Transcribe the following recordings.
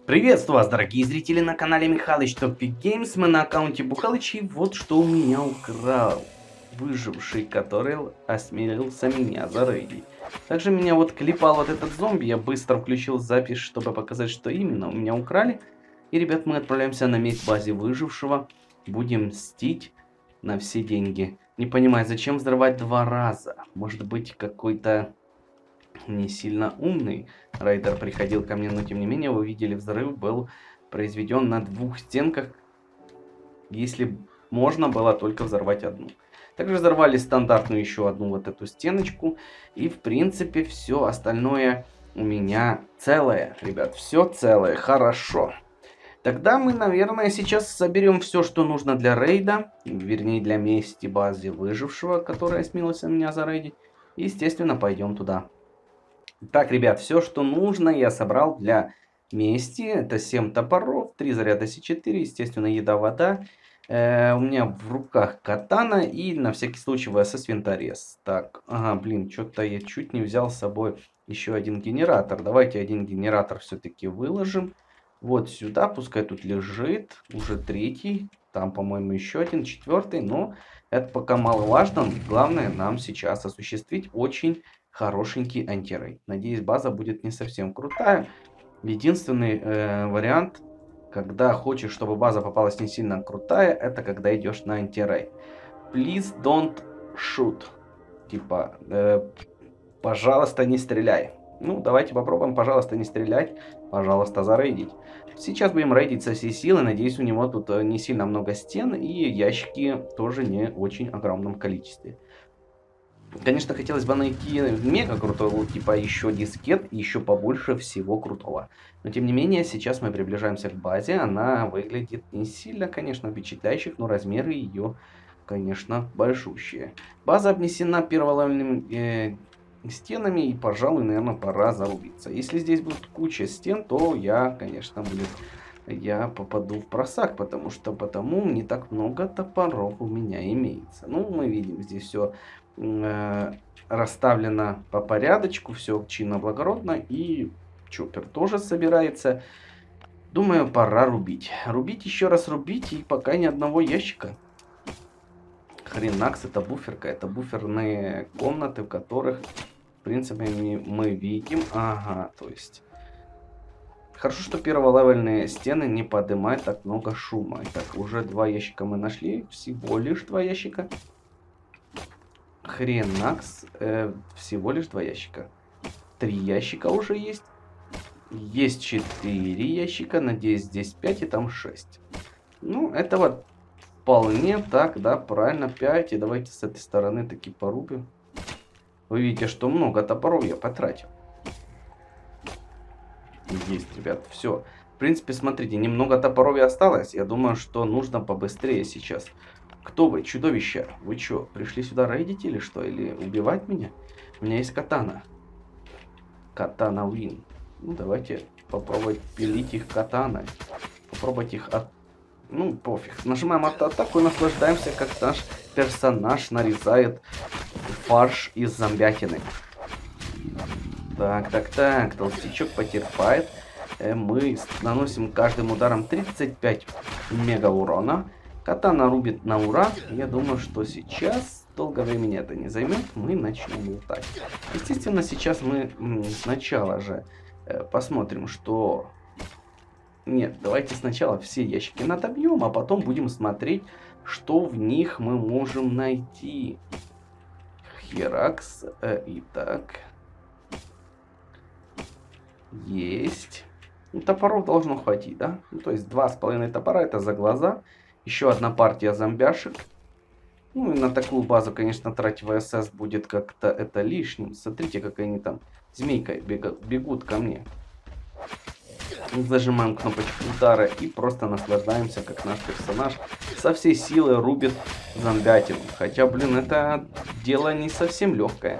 Приветствую вас, дорогие зрители, на канале Михалыч Топик Геймс. Мы на аккаунте Бухалыч, и вот что у меня украл выживший, который осмелился меня зарейдить. Также меня вот клепал вот этот зомби, я быстро включил запись, чтобы показать, что именно у меня украли. И, ребят, мы отправляемся на месть базе выжившего, будем мстить на все деньги. Не понимаю, зачем взрывать два раза? Может быть, какой-то не сильно умный рейдер приходил ко мне, но тем не менее, вы видели, взрыв был произведен на двух стенках, если можно было только взорвать одну. Также взорвали стандартную еще одну вот эту стеночку, и в принципе все остальное у меня целое, ребят, все целое, хорошо. Тогда мы, наверное, сейчас соберем все, что нужно для рейда, вернее для мести базы выжившего, который осмелился меня зарейдить, и, естественно, пойдем туда. Так, ребят, все, что нужно, я собрал для мести. Это 7 топоров, 3 заряда С4, естественно, еда, вода. У меня в руках катана и на всякий случай ВСС винторез. Так, ага, блин, что-то я чуть не взял с собой еще один генератор. Давайте один генератор все-таки выложим. Вот сюда, пускай тут лежит, уже третий. Там, по-моему, еще один, четвертый. Но это пока маловажно. Главное нам сейчас осуществить очень хорошенький антирейд. Надеюсь, база будет не совсем крутая. Единственный вариант, когда хочешь, чтобы база попалась не сильно крутая, это когда идешь на антирейд. Please don't shoot. Типа, пожалуйста, не стреляй. Ну, давайте попробуем, пожалуйста, не стрелять, пожалуйста, зарейдить. Сейчас будем рейдить со всей силы. Надеюсь, у него тут не сильно много стен и ящики тоже не очень огромном количестве. Конечно, хотелось бы найти мега крутой лут, типа еще дискет и еще побольше всего крутого. Но тем не менее, сейчас мы приближаемся к базе. Она выглядит не сильно, конечно, впечатляющих, но размеры ее, конечно, большущие. База обнесена перволевельными стенами, и, пожалуй, наверное, пора зарубиться. Если здесь будет куча стен, то я, конечно, я попаду в просак, потому не так много топоров у меня имеется. Ну, мы видим, здесь все расставлено по порядочку, все чинно-благородно, и чоппер тоже собирается. Думаю, пора рубить. Рубить, еще раз рубить, и пока ни одного ящика. Хренакс, это буферка, это буферные комнаты, в которых, в принципе, мы видим. Ага, то есть... Хорошо, что перволевельные стены не поднимают так много шума. Итак, уже два ящика мы нашли, всего лишь два ящика. Хренакс, всего лишь два ящика. 3 ящика уже есть. Есть 4 ящика, надеюсь, здесь 5 и там 6. Ну, этого вполне так, да, правильно, 5. И давайте с этой стороны таки порубим. Вы видите, что много топоров я потратил. Есть, ребят, все. В принципе, смотрите, немного топоров и осталось. Я думаю, что нужно побыстрее сейчас. Кто вы, чудовища? Вы что, пришли сюда рейдить или что? Или убивать меня? У меня есть катана. Катана Уин. Ну, давайте попробовать пилить их катаной. Попробовать их от... Ну, пофиг. Нажимаем автоатаку и наслаждаемся, как наш персонаж нарезает фарш из зомбятины. Так. Толстячок потерпает. Мы наносим каждым ударом 35 мега урона. Катана рубит на ура. Я думаю, что сейчас долго времени это не займет. Мы начнем лутать. Естественно, сейчас мы сначала же посмотрим, что... Нет, давайте сначала все ящики надобьем, а потом будем смотреть, что в них мы можем найти. Херакс. Итак. Есть. Ну, топоров должно хватить, да? Ну, то есть 2,5 топора это за глаза. Еще одна партия зомбяшек. Ну и на такую базу, конечно, тратить ВСС будет как-то это лишним. Смотрите, как они там змейкой бегут ко мне. Зажимаем кнопочку удара и просто наслаждаемся, как наш персонаж со всей силы рубит зомбятину. Хотя, блин, это дело не совсем легкое.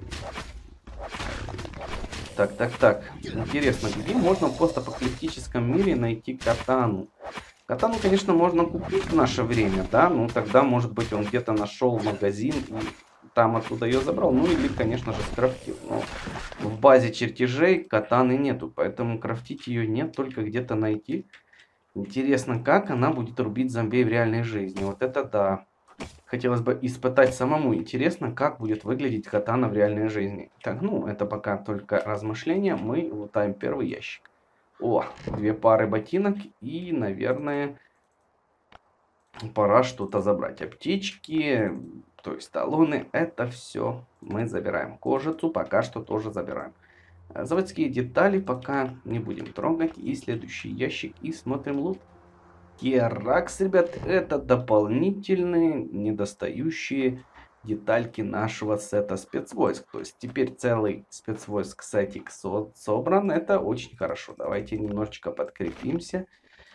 Так. Интересно, где можно в постапокалиптическом мире найти катану? Катану, конечно, можно купить в наше время, да? Ну, тогда, может быть, он где-то нашел магазин и там оттуда ее забрал. Ну или, конечно же, скрафтил. Но в базе чертежей катаны нету, поэтому крафтить ее нет, только где-то найти. Интересно, как она будет рубить зомби в реальной жизни. Вот это да. Хотелось бы испытать самому. Интересно, как будет выглядеть катана в реальной жизни. Так, ну, это пока только размышления. Мы лутаем первый ящик. О, 2 пары ботинок. И, наверное, пора что-то забрать. Аптечки, то есть талоны. Это все мы забираем. Кожицу пока что тоже забираем. Заводские детали пока не будем трогать. И следующий ящик. И смотрим лут. Керакс, ребят, это дополнительные недостающие детальки нашего сета спецвойск. То есть теперь целый спецвойск сетик собран. Это очень хорошо. Давайте немножечко подкрепимся.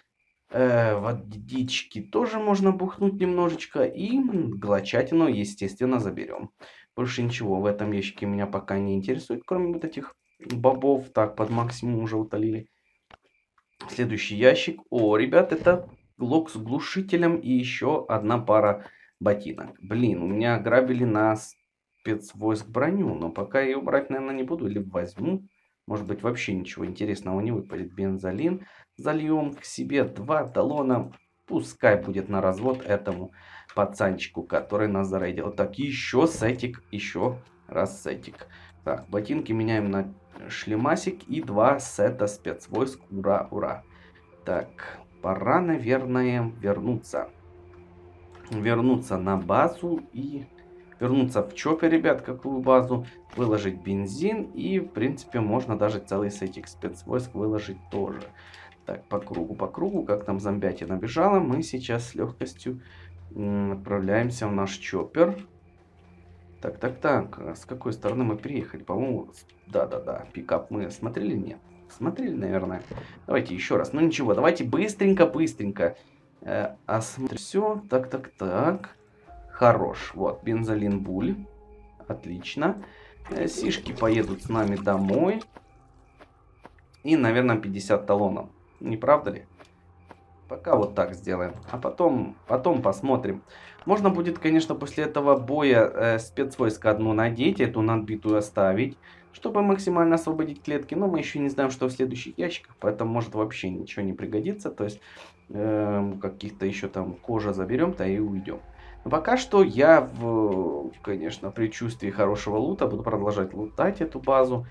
Водички тоже можно бухнуть немножечко. И глочатину, естественно, заберем. Больше ничего в этом ящике меня пока не интересует, кроме вот этих бобов. Так, под максимум уже утолили. Следующий ящик. О, ребят, это глок с глушителем и еще одна пара ботинок. Блин, у меня грабили на спецвойск броню, но пока я ее брать, наверное, не буду. Или возьму. Может быть, вообще ничего интересного не выпадет. Бензолин зальем к себе. 2 талона. Пускай будет на развод этому пацанчику, который нас зарейдил. Так, еще сетик, еще раз сетик. Так, ботинки меняем на шлемасик и 2 сета спецвойск. Ура, ура. Так, пора, наверное, вернуться. Вернуться на базу и вернуться в чопе, ребят, какую базу. Выложить бензин и, в принципе, можно даже целый сетик спецвойск выложить тоже. Так, по кругу, как там зомбяти набежала, мы сейчас с легкостью отправляемся в наш чоппер. Так, с какой стороны мы приехали? По-моему, да, пикап мы смотрели? Нет. Смотрели, наверное. Давайте еще раз. Ну ничего, давайте быстренько. Осмотрим все. Так. Хорош. Вот, бензолин буль. Отлично. Сишки поедут с нами домой. И, наверное, 50 талонов. Не правда ли? Пока вот так сделаем. А потом посмотрим. Можно будет, конечно, после этого боя спецвойска одну надеть, эту надбитую оставить, чтобы максимально освободить клетки. Но мы еще не знаем, что в следующих ящиках, поэтому может вообще ничего не пригодится. То есть каких-то еще там кожа заберем-то и уйдем. Но пока что я, конечно, в предчувствии хорошего лута буду продолжать лутать эту базу.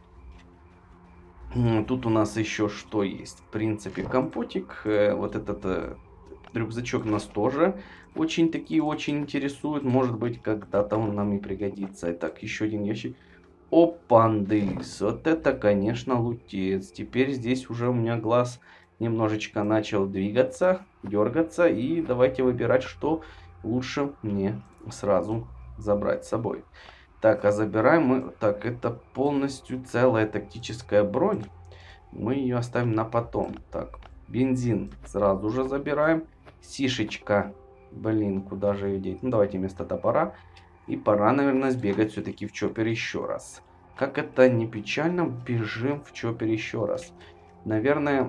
Тут у нас еще что есть? В принципе, компотик. Вот этот рюкзачок нас тоже очень интересует. Может быть, когда-то он нам и пригодится. Итак, еще один ящик. Опандыс. Вот это, конечно, лутец. Теперь здесь уже у меня глаз немножечко начал двигаться, дергаться. И давайте выбирать, что лучше мне сразу забрать с собой. Так, а забираем мы... Так, это полностью целая тактическая бронь. Мы ее оставим на потом. Так, бензин сразу же забираем. Сишечка. Блин, куда же ее деть? Ну, давайте вместо топора. И пора, наверное, сбегать все-таки в чоппер еще раз. Как это не печально, бежим в чоппер еще раз. Наверное,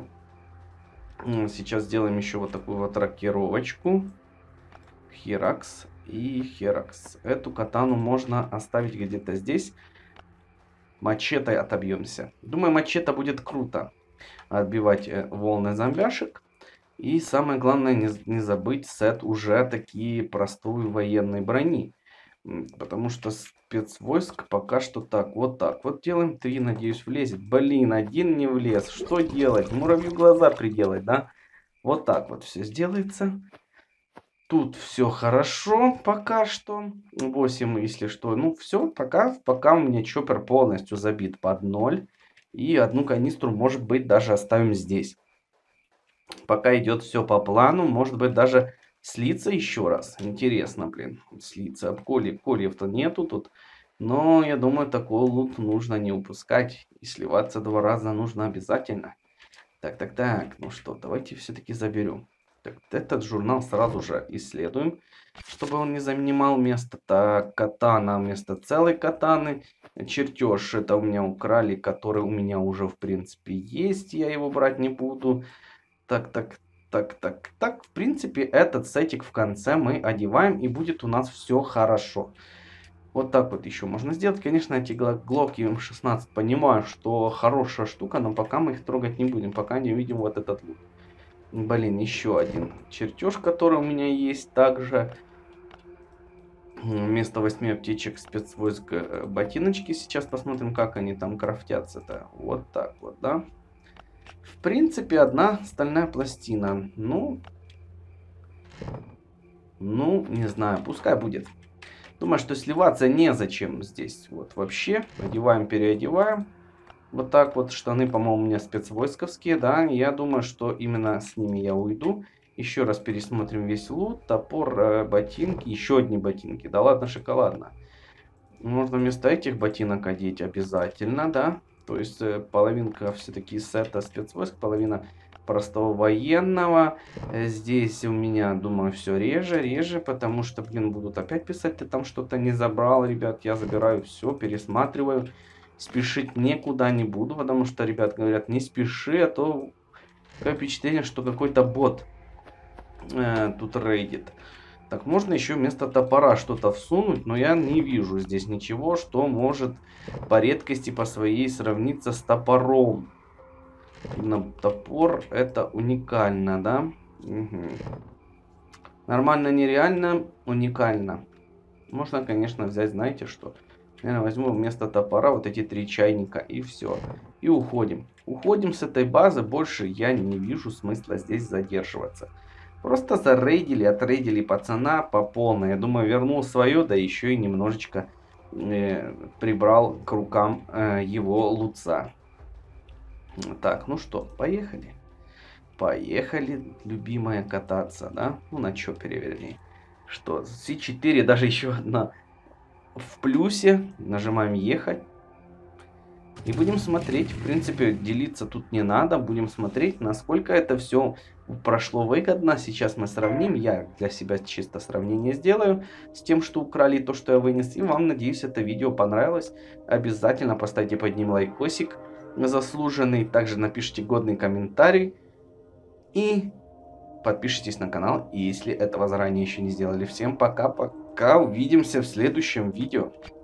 сейчас сделаем еще вот такую вот рокировочку. Херакс. И Херакс. Эту катану можно оставить где-то здесь. Мачете отобьемся. Думаю, мачете будет круто. Отбивать волны зомбяшек. И самое главное, не забыть сет уже такие простой военной брони. Потому что спецвойск пока что так. Вот делаем. 3, надеюсь, влезет. Блин, один не влез. Что делать? Муравью глаза приделать, да? Вот так вот все сделается. Тут все хорошо пока что. 8, если что. Ну, все, пока у меня чоппер полностью забит под 0. И одну канистру, может быть, даже оставим здесь. Пока идет все по плану. Может быть, даже слиться еще раз. Интересно, блин. Слиться. Кольев-то нету тут. Но, я думаю, такой лут нужно не упускать. И сливаться 2 раза нужно обязательно. Так. Ну что, давайте все-таки заберем. Так, этот журнал сразу же исследуем, чтобы он не занимал место. Так, катана вместо целой катаны. Чертеж это у меня украли, который у меня уже в принципе есть. Я его брать не буду. Так. В принципе, этот сетик в конце мы одеваем, и будет у нас все хорошо. Вот так вот еще можно сделать. Конечно, эти глоки М16 понимаю, что хорошая штука, но пока мы их трогать не будем, пока не увидим вот этот лут. Блин, еще один чертеж, который у меня есть также. Вместо 8 аптечек спецвойск ботиночки. Сейчас посмотрим, как они там крафтятся-то. Вот так вот, да. В принципе, одна стальная пластина. Ну, не знаю, пускай будет. Думаю, что сливаться незачем здесь. Вот вообще. Одеваем, переодеваем. Вот так вот. Штаны, по-моему, у меня спецвойсковские, да. Я думаю, что именно с ними я уйду. Еще раз пересмотрим весь лут. Топор, ботинки. Еще одни ботинки. Да ладно, шоколадно. Можно вместо этих ботинок одеть обязательно, да. То есть половинка все-таки сета спецвойск, половина простого военного. Здесь у меня, думаю, все реже, потому что, блин, будут опять писать, ты там что-то не забрал, ребят. Я забираю все, пересматриваю. Спешить никуда не буду, потому что, ребят, говорят, не спеши, а то такое впечатление, что какой-то бот тут рейдит. Так, можно еще вместо топора что-то всунуть, но я не вижу здесь ничего, что может по редкости по своей сравниться с топором. Именно топор это уникально, да? Угу. Нормально, нереально, уникально. Можно, конечно, взять, знаете что? Я возьму вместо топора вот эти 3 чайника и все. И уходим. Уходим с этой базы, больше я не вижу смысла здесь задерживаться. Просто зарейдили, отрейдили пацана по полной. Я думаю, вернул свое, да еще и немножечко прибрал к рукам его лутца. Так, ну что, поехали. Поехали, любимая, кататься, да? Ну, на что переверни. Что, C4, даже еще одна в плюсе. Нажимаем ехать. И будем смотреть. В принципе, делиться тут не надо. Будем смотреть, насколько это все прошло выгодно. Сейчас мы сравним. Я для себя чисто сравнение сделаю с тем, что украли, то, что я вынес. И вам, надеюсь, это видео понравилось. Обязательно поставьте под ним лайкосик заслуженный. Также напишите годный комментарий. И подпишитесь на канал, если этого заранее еще не сделали. Всем пока-пока. Увидимся в следующем видео.